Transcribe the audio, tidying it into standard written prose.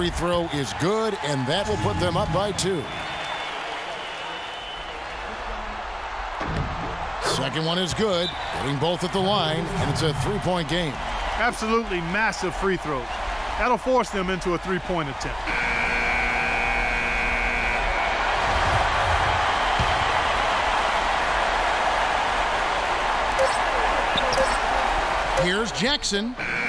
free throw is good, and that will put them up by 2. Second one is good, hitting both at the line, and it's a 3-point game. Absolutely massive free throw. That'll force them into a 3-point attempt. Here's Jackson.